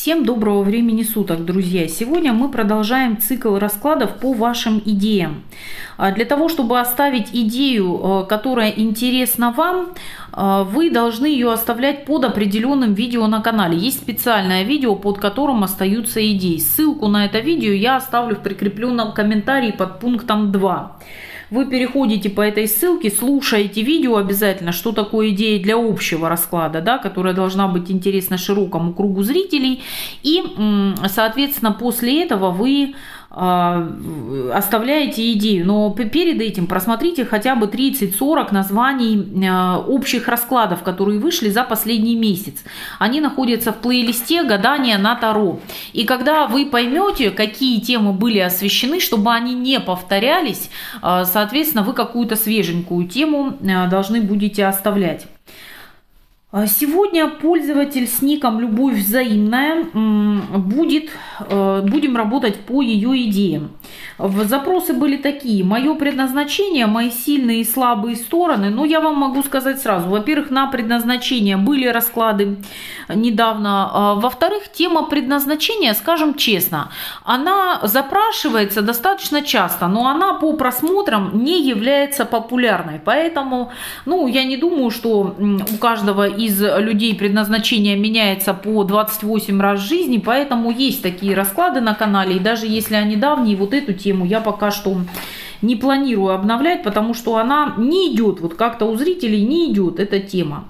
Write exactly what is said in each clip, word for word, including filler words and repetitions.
Всем доброго времени суток, друзья! Сегодня мы продолжаем цикл раскладов по вашим идеям. Для того, чтобы оставить идею, которая интересна вам, вы должны ее оставлять под определенным видео на канале. Есть специальное видео, под которым остаются идеи. Ссылку на это видео я оставлю в прикрепленном комментарии под пунктом два. Вы переходите по этой ссылке, слушаете видео обязательно, что такое идея для общего расклада, да, которая должна быть интересна широкому кругу зрителей. И, соответственно, после этого вы оставляете идею. Но перед этим просмотрите хотя бы тридцать-сорок названий общих раскладов, которые вышли за последний месяц. Они находятся в плейлисте «Гадания на Таро». И когда вы поймете, какие темы были освещены, чтобы они не повторялись, соответственно, вы какую-то свеженькую тему должны будете оставлять. Сегодня пользователь с ником «Любовь взаимная» будет, будем работать по ее идеям. Запросы были такие: мое предназначение, мои сильные и слабые стороны. Но я вам могу сказать сразу. Во-первых, на предназначение были расклады недавно. Во-вторых, тема предназначения, скажем честно, она запрашивается достаточно часто, но она по просмотрам не является популярной. Поэтому, ну, я не думаю, что у каждого из людей предназначение меняется по двадцать восемь раз в жизни, поэтому есть такие расклады на канале. И даже если они давние, вот эту тему я пока что не планирую обновлять, потому что она не идет, вот как-то у зрителей не идет эта тема.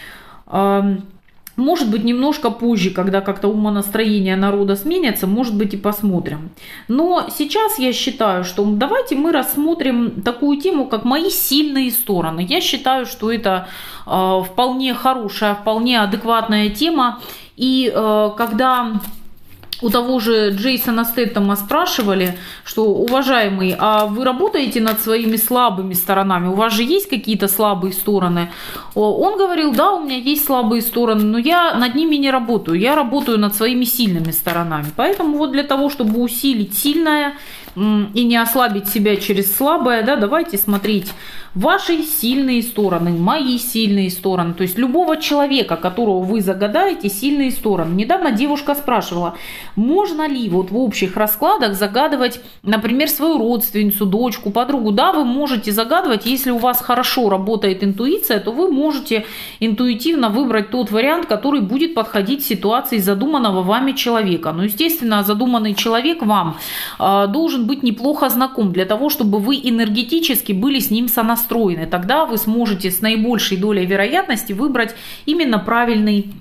Может быть, немножко позже, когда как-то умонастроение народа сменится, может быть, и посмотрим. Но сейчас я считаю, что давайте мы рассмотрим такую тему, как мои сильные стороны. Я считаю, что это э, вполне хорошая, вполне адекватная тема. И э, когда у того же Джейсона Стэттема спрашивали, что, уважаемый, а вы работаете над своими слабыми сторонами? У вас же есть какие-то слабые стороны? Он говорил: да, у меня есть слабые стороны, но я над ними не работаю. Я работаю над своими сильными сторонами. Поэтому вот для того, чтобы усилить сильное и не ослабить себя через слабое, да, давайте смотреть ваши сильные стороны, мои сильные стороны. То есть любого человека, которого вы загадаете, сильные стороны. Недавно девушка спрашивала, можно ли вот в общих раскладах загадывать, например, свою родственницу, дочку, подругу. Да, вы можете загадывать, если у вас хорошо работает интуиция, то вы можете интуитивно выбрать тот вариант, который будет подходить ситуации задуманного вами человека. Но, естественно, задуманный человек вам э, должен быть неплохо знаком для того, чтобы вы энергетически были с ним сонастроены. Тогда вы сможете с наибольшей долей вероятности выбрать именно правильный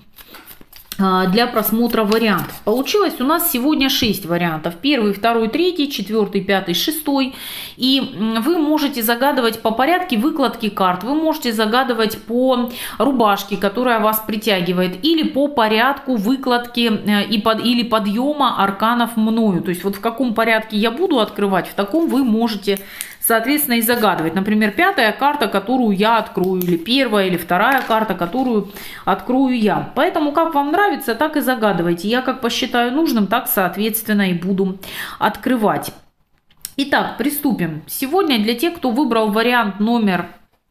для просмотра вариант. Получилось у нас сегодня шесть вариантов. Первый, второй, третий, четвертый, пятый, шестой. И вы можете загадывать по порядку выкладки карт. Вы можете загадывать по рубашке, которая вас притягивает. Или по порядку выкладки и под, или подъема арканов мною. То есть вот в каком порядке я буду открывать, в таком вы можете, соответственно, и загадывать. Например, пятая карта, которую я открою, или первая, или вторая карта, которую открою я. Поэтому, как вам нравится, так и загадывайте. Я как посчитаю нужным, так, соответственно, и буду открывать. Итак, приступим. Сегодня для тех, кто выбрал вариант номер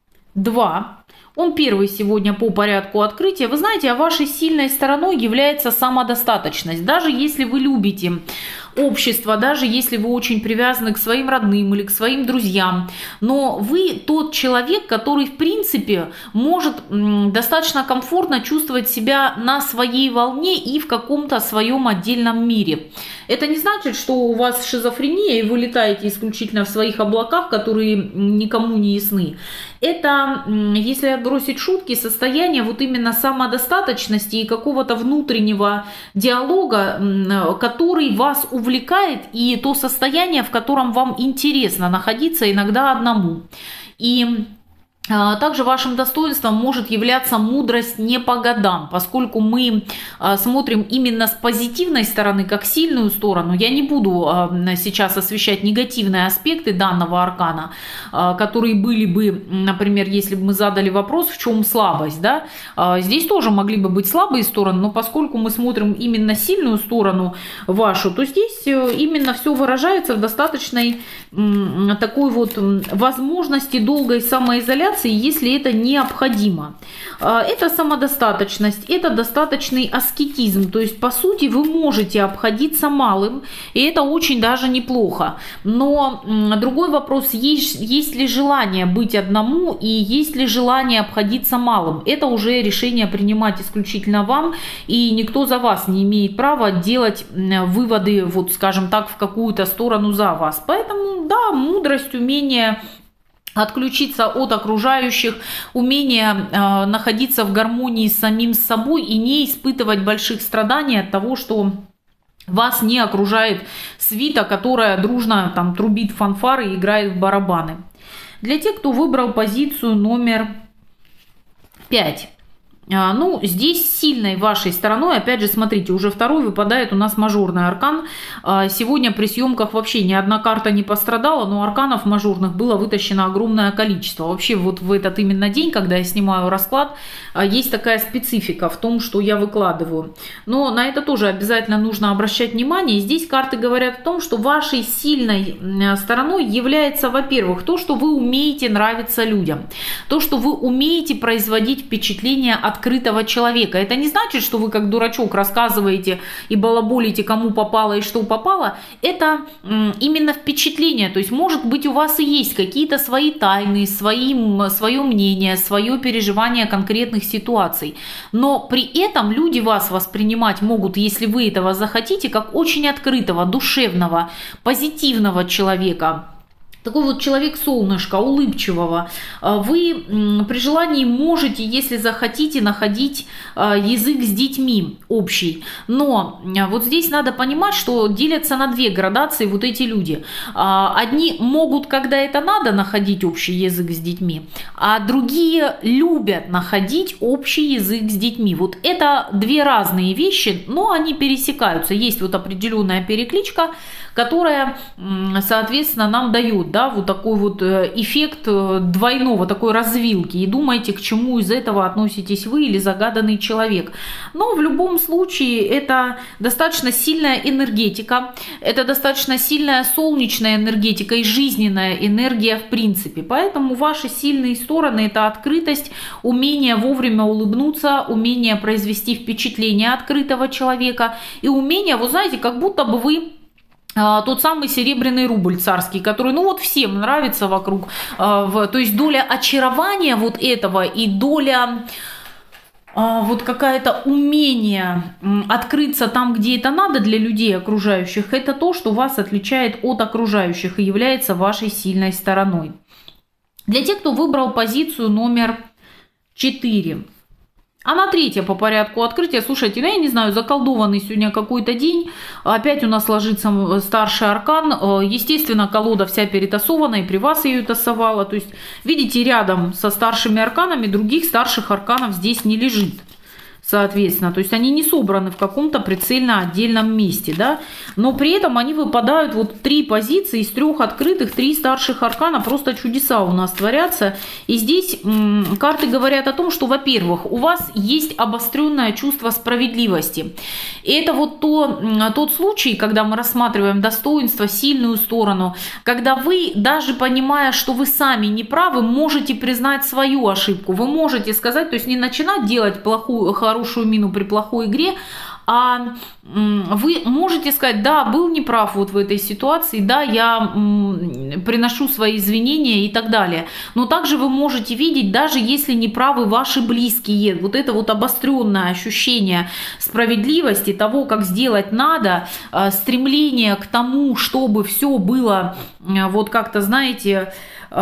два, он первый сегодня по порядку открытия. Вы знаете, а вашей сильной стороной является самодостаточность. Даже если вы любите общество, даже если вы очень привязаны к своим родным или к своим друзьям, но вы тот человек, который, в принципе, может достаточно комфортно чувствовать себя на своей волне и в каком-то своем отдельном мире. Это не значит, что у вас шизофрения и вы летаете исключительно в своих облаках, которые никому не ясны. Это, если отбросить шутки, состояние вот именно самодостаточности и какого-то внутреннего диалога, который вас увлекает, и то состояние, в котором вам интересно находиться иногда одному. И также вашим достоинством может являться мудрость не по годам, поскольку мы смотрим именно с позитивной стороны, как сильную сторону. Я не буду сейчас освещать негативные аспекты данного аркана, которые были бы, например, если бы мы задали вопрос, в чем слабость. Да? Здесь тоже могли бы быть слабые стороны, но поскольку мы смотрим именно сильную сторону вашу, то здесь именно все выражается в достаточной такой вот возможности долгой самоизоляции, ситуации, если это необходимо. Это самодостаточность, это достаточный аскетизм, то есть по сути вы можете обходиться малым, и это очень даже неплохо. Но другой вопрос, есть, есть ли желание быть одному и есть ли желание обходиться малым. Это уже решение принимать исключительно вам, и никто за вас не имеет права делать выводы, вот скажем так, в какую-то сторону за вас. Поэтому да, мудрость, умение отключиться от окружающих, умение э, находиться в гармонии с самим собой и не испытывать больших страданий от того, что вас не окружает свита, которая дружно там трубит фанфары и играет в барабаны. Для тех, кто выбрал позицию номер пять. Ну, здесь сильной вашей стороной, опять же, смотрите, уже второй выпадает у нас мажорный аркан. Сегодня при съемках вообще ни одна карта не пострадала, но арканов мажорных было вытащено огромное количество. Вообще вот в этот именно день, когда я снимаю расклад, есть такая специфика в том, что я выкладываю. Но на это тоже обязательно нужно обращать внимание. И здесь карты говорят о том, что вашей сильной стороной является, во-первых, то, что вы умеете нравиться людям. То, что вы умеете производить впечатление от открытого человека. Это не значит, что вы как дурачок рассказываете и балаболите, кому попало и что попало. Это именно впечатление. То есть, может быть, у вас и есть какие-то свои тайны, свои, свое мнение, свое переживание конкретных ситуаций. Но при этом люди вас воспринимать могут, если вы этого захотите, как очень открытого, душевного, позитивного человека. Такой вот человек-солнышко, улыбчивого. Вы при желании можете, если захотите, находить язык с детьми общий. Но вот здесь надо понимать, что делятся на две градации вот эти люди. Одни могут, когда это надо, находить общий язык с детьми, а другие любят находить общий язык с детьми. Вот это две разные вещи, но они пересекаются. Есть вот определенная перекличка, которая, соответственно, нам дает, да, вот такой вот эффект двойного, такой развилки. И думаете, к чему из этого относитесь вы или загаданный человек. Но в любом случае это достаточно сильная энергетика, это достаточно сильная солнечная энергетика и жизненная энергия в принципе. Поэтому ваши сильные стороны — это открытость, умение вовремя улыбнуться, умение произвести впечатление открытого человека и умение, вы знаете, как будто бы вы тот самый серебряный рубль царский, который, ну вот всем нравится вокруг. То есть доля очарования вот этого и доля вот какое-то умение открыться там, где это надо для людей окружающих, это то, что вас отличает от окружающих и является вашей сильной стороной. Для тех, кто выбрал позицию номер четыре. Она третья по порядку открытия. Слушайте, ну я не знаю, заколдованный сегодня какой-то день. Опять у нас ложится старший аркан. Естественно, колода вся перетасована, и при вас ее тасовала. То есть, видите, рядом со старшими арканами других старших арканов здесь не лежит. Соответственно, то есть они не собраны в каком-то прицельно отдельном месте, да, но при этом они выпадают вот три позиции из трех открытых, три старших аркана, просто чудеса у нас творятся. И здесь м, карты говорят о том, что, во-первых, у вас есть обостренное чувство справедливости. И это вот то, тот случай, когда мы рассматриваем достоинство, сильную сторону, когда вы, даже понимая, что вы сами не правы, можете признать свою ошибку. Вы можете сказать, то есть не начинать делать плохую, хорошую мину при плохой игре, а вы можете сказать: да, был неправ вот в этой ситуации, да, я приношу свои извинения и так далее. Но также вы можете видеть, даже если неправы ваши близкие, вот это вот обостренное ощущение справедливости, того, как сделать надо, стремление к тому, чтобы все было вот как-то, знаете,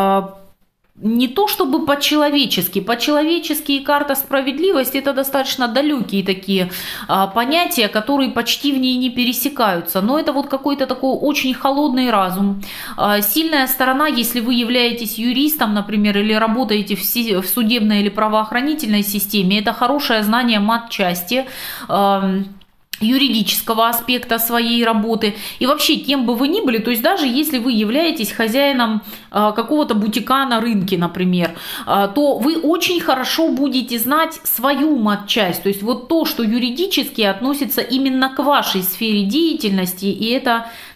не то чтобы по-человечески. По-человечески и карта справедливости — это достаточно далекие такие а, понятия, которые почти в ней не пересекаются. Но это вот какой-то такой очень холодный разум. А, сильная сторона, если вы являетесь юристом, например, или работаете в, си- в судебной или правоохранительной системе, это хорошее знание матчасти, а, юридического аспекта своей работы. И вообще, кем бы вы ни были, то есть даже если вы являетесь хозяином а, какого-то бутика на рынке, например, а, то вы очень хорошо будете знать свою матчасть, то есть вот то, что юридически относится именно к вашей сфере деятельности, и это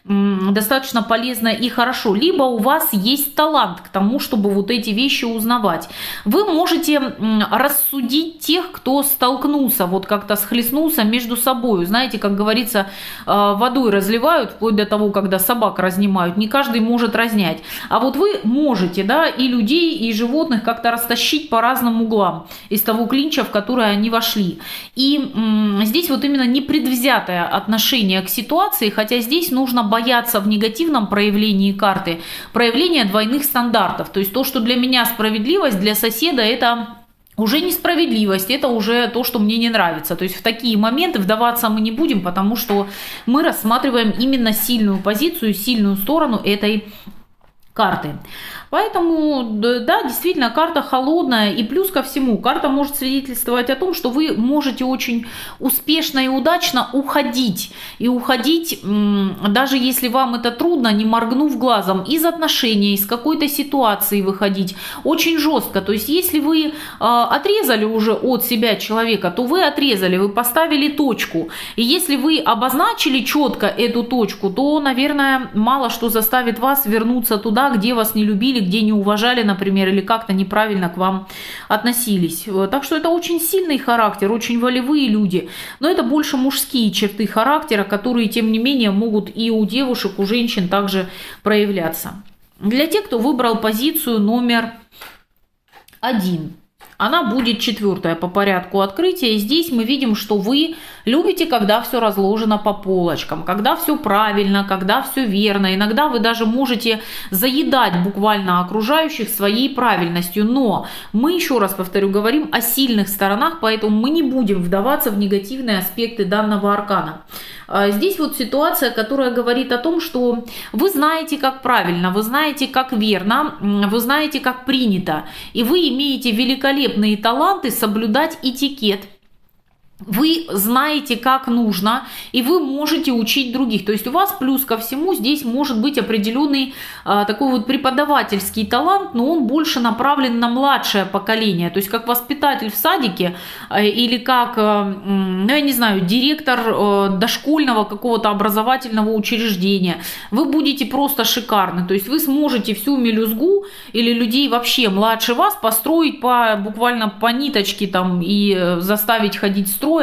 достаточно полезно и хорошо, либо у вас есть талант к тому, чтобы вот эти вещи узнавать. Вы можете рассудить тех, кто столкнулся, вот как-то схлестнулся между собой. Знаете, как говорится, водой разливают, вплоть до того, когда собак разнимают. Не каждый может разнять. А вот вы можете, да, и людей, и животных как-то растащить по разным углам из того клинча, в который они вошли. И м, здесь вот именно непредвзятое отношение к ситуации, хотя здесь нужно бояться в негативном проявлении карты, проявление двойных стандартов. То есть то, что для меня справедливость, для соседа это уже несправедливость, это уже то, что мне не нравится. То есть в такие моменты вдаваться мы не будем, потому что мы рассматриваем именно сильную позицию, сильную сторону этой карты. Поэтому, да, действительно, карта холодная, и плюс ко всему, карта может свидетельствовать о том, что вы можете очень успешно и удачно уходить. И уходить, даже если вам это трудно, не моргнув глазом, из отношений, из какой-то ситуации выходить очень жестко. То есть, если вы отрезали уже от себя человека, то вы отрезали, вы поставили точку. И если вы обозначили четко эту точку, то, наверное, мало что заставит вас вернуться туда, где вас не любили, где не уважали, например, или как-то неправильно к вам относились. Так что это очень сильный характер, очень волевые люди. Но это больше мужские черты характера, которые, тем не менее, могут и у девушек, у женщин также проявляться. Для тех, кто выбрал позицию номер один. Она будет четвертая по порядку открытия. И здесь мы видим, что вы любите, когда все разложено по полочкам, когда все правильно, когда все верно. Иногда вы даже можете заедать буквально окружающих своей правильностью. Но мы, еще раз повторю, говорим о сильных сторонах, поэтому мы не будем вдаваться в негативные аспекты данного аркана. Здесь вот ситуация, которая говорит о том, что вы знаете, как правильно, вы знаете, как верно, вы знаете, как принято, и вы имеете великолепные таланты соблюдать этикет. Вы знаете, как нужно, и вы можете учить других. То есть у вас плюс ко всему здесь может быть определенный а, такой вот преподавательский талант, но он больше направлен на младшее поколение. То есть как воспитатель в садике а, или как, а, ну я не знаю, директор а, дошкольного какого-то образовательного учреждения. Вы будете просто шикарны. То есть вы сможете всю мелюзгу или людей вообще младше вас построить по, буквально по ниточке там, и заставить ходить строем.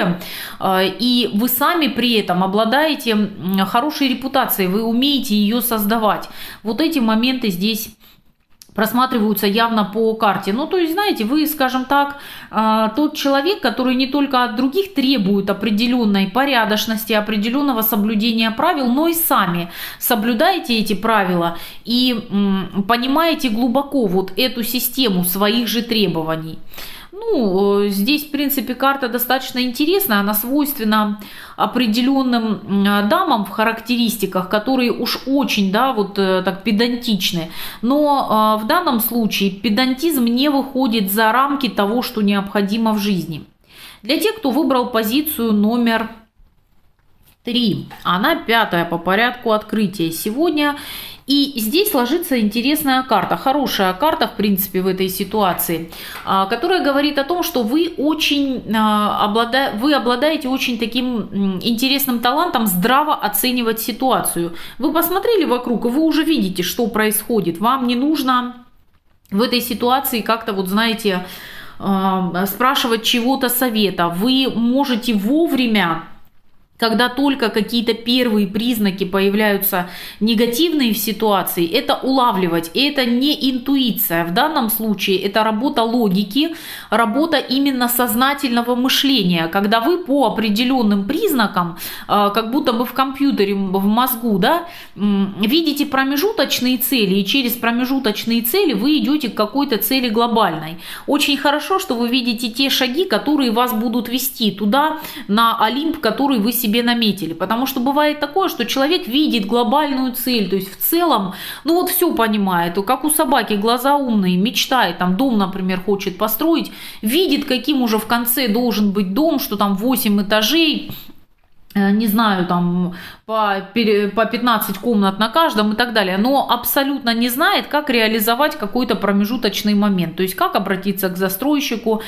И вы сами при этом обладаете хорошей репутацией, вы умеете ее создавать. Вот эти моменты здесь просматриваются явно по карте. Ну, то есть, знаете, вы, скажем так, тот человек, который не только от других требует определенной порядочности, определенного соблюдения правил, но и сами соблюдаете эти правила и понимаете глубоко вот эту систему своих же требований. Ну, здесь, в принципе, карта достаточно интересная, она свойственна определенным дамам в характеристиках, которые уж очень, да, вот так педантичны. Но в данном случае педантизм не выходит за рамки того, что необходимо в жизни. Для тех, кто выбрал позицию номер три, она пятая по порядку открытия сегодня. И здесь ложится интересная карта, хорошая карта, в принципе, в этой ситуации, которая говорит о том, что вы очень облада... вы обладаете очень таким интересным талантом здраво оценивать ситуацию. Вы посмотрели вокруг, и вы уже видите, что происходит. Вам не нужно в этой ситуации как-то, вот знаете, спрашивать чего-то совета. Вы можете вовремя, когда только какие-то первые признаки появляются негативные в ситуации, это улавливать. И это не интуиция. В данном случае это работа логики, работа именно сознательного мышления. Когда вы по определенным признакам, как будто бы в компьютере, в мозгу, да, видите промежуточные цели, и через промежуточные цели вы идете к какой-то цели глобальной. Очень хорошо, что вы видите те шаги, которые вас будут вести туда, на Олимп, который вы себе себе наметили, потому что бывает такое, что человек видит глобальную цель, то есть в целом, ну вот все понимает, как у собаки глаза умные, мечтает, там дом, например, хочет построить, видит, каким уже в конце должен быть дом, что там восемь этажей, не знаю, там по, по пятнадцать комнат на каждом и так далее, но абсолютно не знает, как реализовать какой-то промежуточный момент, то есть как обратиться к застройщику,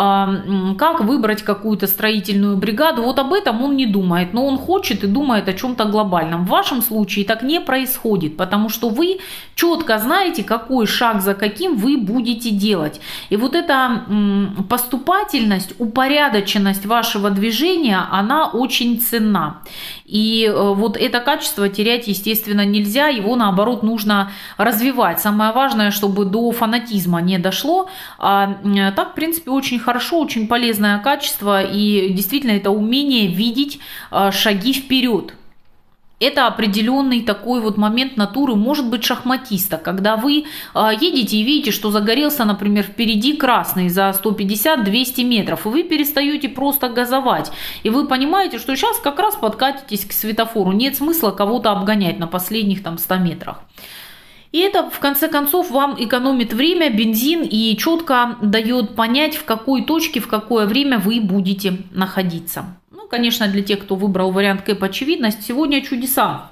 как выбрать какую-то строительную бригаду. Вот об этом он не думает, но он хочет и думает о чем-то глобальном. В вашем случае так не происходит, потому что вы четко знаете, какой шаг за каким вы будете делать. И вот эта поступательность, упорядоченность вашего движения, она очень ценна. И вот это качество терять, естественно, нельзя, его, наоборот, нужно развивать. Самое важное, чтобы до фанатизма не дошло. А так, в принципе, очень хорошо, очень полезное качество, и действительно это умение видеть шаги вперед. Это определенный такой вот момент натуры, может быть, шахматиста, когда вы едете и видите, что загорелся, например, впереди красный за сто пятьдесят — двести метров, и вы перестаете просто газовать, и вы понимаете, что сейчас как раз подкатитесь к светофору, нет смысла кого-то обгонять на последних там ста метрах. И это, в конце концов, вам экономит время, бензин и четко дает понять, в какой точке, в какое время вы будете находиться. Конечно, для тех, кто выбрал вариант КЭП очевидность, сегодня чудеса.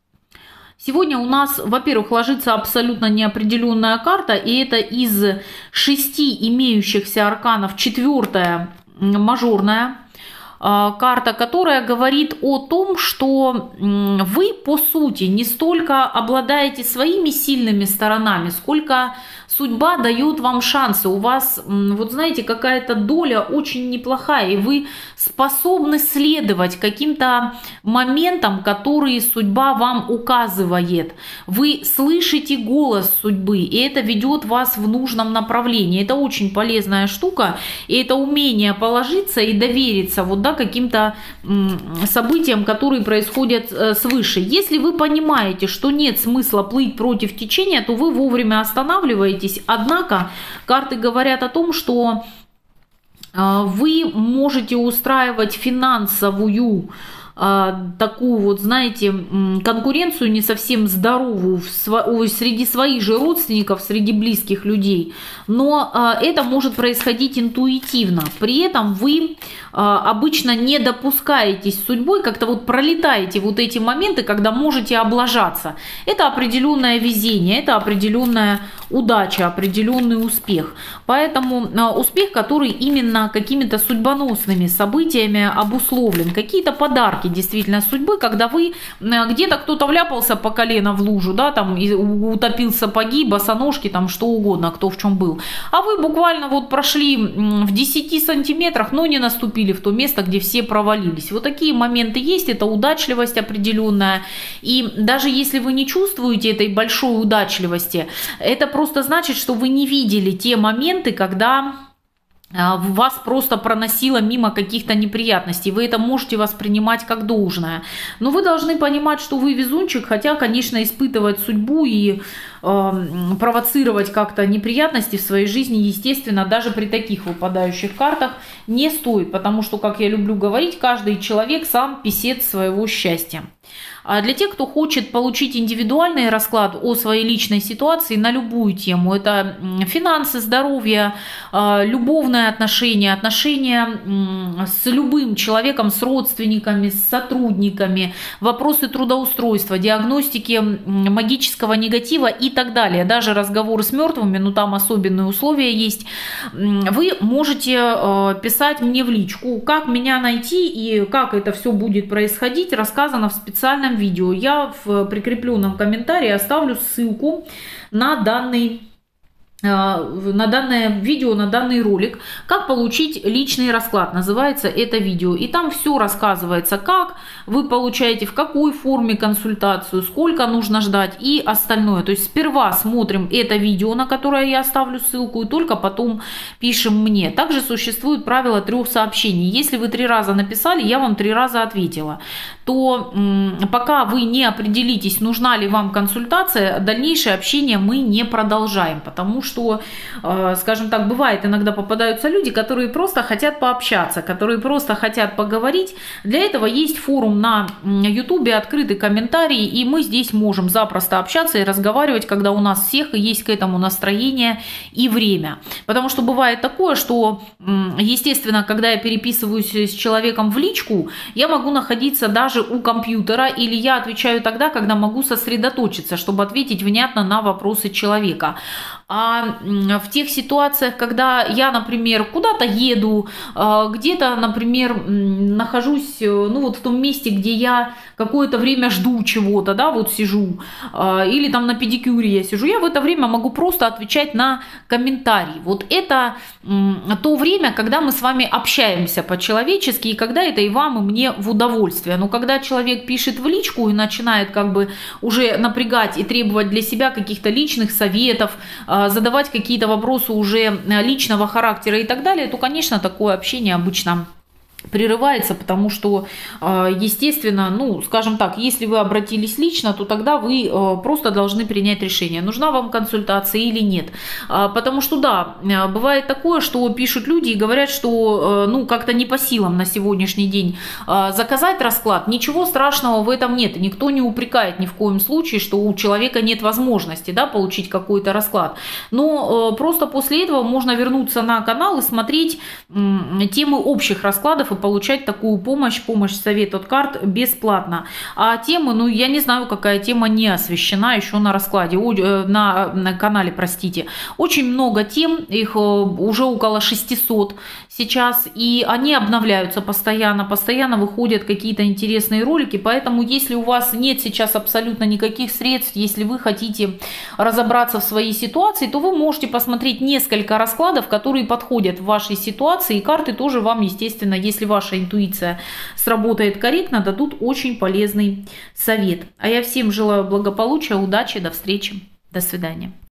Сегодня у нас, во-первых, ложится абсолютно неопределенная карта, и это из шести имеющихся арканов четвертая мажорная карта, которая говорит о том, что вы, по сути, не столько обладаете своими сильными сторонами, сколько судьба дает вам шансы. У вас, вот знаете, какая-то доля очень неплохая, и вы способны следовать каким-то моментам, которые судьба вам указывает. Вы слышите голос судьбы, и это ведет вас в нужном направлении. Это очень полезная штука, и это умение положиться и довериться вот, да, каким-то событиям, которые происходят свыше. Если вы понимаете, что нет смысла плыть против течения, то вы вовремя останавливаетесь. Однако карты говорят о том, что вы можете устраивать финансовую такую вот, знаете, конкуренцию не совсем здоровую среди своих же родственников, среди близких людей, но это может происходить интуитивно. При этом вы обычно не допускаетесь судьбой, как-то вот пролетаете вот эти моменты, когда можете облажаться. Это определенное везение, это определенная удача, определенный успех. Поэтому успех, который именно какими-то судьбоносными событиями обусловлен, какие-то подарки действительно судьбы, когда вы где-то кто-то вляпался по колено в лужу, да, там и утопил сапоги, босоножки, там что угодно, кто в чем был, а вы буквально вот прошли в десяти сантиметрах, но не наступили в то место, где все провалились. Вот такие моменты есть, это удачливость определенная, и даже если вы не чувствуете этой большой удачливости, это просто значит, что вы не видели те моменты, когда вас просто проносило мимо каких-то неприятностей. Вы это можете воспринимать как должное. Но вы должны понимать, что вы везунчик, хотя, конечно, испытывать судьбу и э, провоцировать как-то неприятности в своей жизни, естественно, даже при таких выпадающих картах не стоит. Потому что, как я люблю говорить, каждый человек сам писец своего счастья. А для тех, кто хочет получить индивидуальный расклад о своей личной ситуации на любую тему, это финансы, здоровье, любовные отношения, отношения с любым человеком, с родственниками, с сотрудниками, вопросы трудоустройства, диагностики магического негатива и так далее. Даже разговоры с мертвыми, ну там особенные условия есть. Вы можете писать мне в личку, как меня найти и как это все будет происходить, рассказано в специальном видео. Я в прикрепленном комментарии оставлю ссылку на данный на данное видео, на данный ролик, как получить личный расклад, называется это видео. И там все рассказывается, как вы получаете, в какой форме консультацию, сколько нужно ждать и остальное. То есть сперва смотрим это видео, на которое я оставлю ссылку, и только потом пишем мне. Также существует правило трех сообщений. Если вы три раза написали, я вам три раза ответила, то пока вы не определитесь, нужна ли вам консультация, дальнейшее общение мы не продолжаем, потому что что, скажем так, бывает, иногда попадаются люди, которые просто хотят пообщаться, которые просто хотят поговорить. Для этого есть форум на ютубе, открытый комментарий, и мы здесь можем запросто общаться и разговаривать, когда у нас всех есть к этому настроение и время. Потому что бывает такое, что, естественно, когда я переписываюсь с человеком в личку, я могу находиться даже у компьютера, или я отвечаю тогда, когда могу сосредоточиться, чтобы ответить внятно на вопросы человека. А в тех ситуациях, когда я, например, куда-то еду, где-то, например, нахожусь, ну вот в том месте, где я какое-то время жду чего-то, да, вот сижу, или там на педикюре я сижу, я в это время могу просто отвечать на комментарии. Вот это то время, когда мы с вами общаемся по-человечески, и когда это и вам, и мне в удовольствие. Но когда человек пишет в личку и начинает как бы уже напрягать и требовать для себя каких-то личных советов, задавать какие-то вопросы уже личного характера и так далее, то, конечно, такое общение обычно прерывается, потому что, естественно, ну, скажем так, если вы обратились лично, то тогда вы просто должны принять решение, нужна вам консультация или нет. Потому что, да, бывает такое, что пишут люди и говорят, что, ну, как-то не по силам на сегодняшний день заказать расклад. Ничего страшного в этом нет. Никто не упрекает ни в коем случае, что у человека нет возможности, да, получить какой-то расклад. Но просто после этого можно вернуться на канал и смотреть темы общих раскладов и получать такую помощь, помощь, совет от карт бесплатно. А темы, ну, я не знаю, какая тема не освещена еще на раскладе, на, на канале, простите. Очень много тем, их уже около шестисот сейчас, и они обновляются постоянно, постоянно выходят какие-то интересные ролики, поэтому если у вас нет сейчас абсолютно никаких средств, если вы хотите разобраться в своей ситуации, то вы можете посмотреть несколько раскладов, которые подходят в вашей ситуации, и карты тоже вам, естественно, если ваша интуиция сработает корректно, дадут очень полезный совет. А я всем желаю благополучия, удачи, до встречи, до свидания.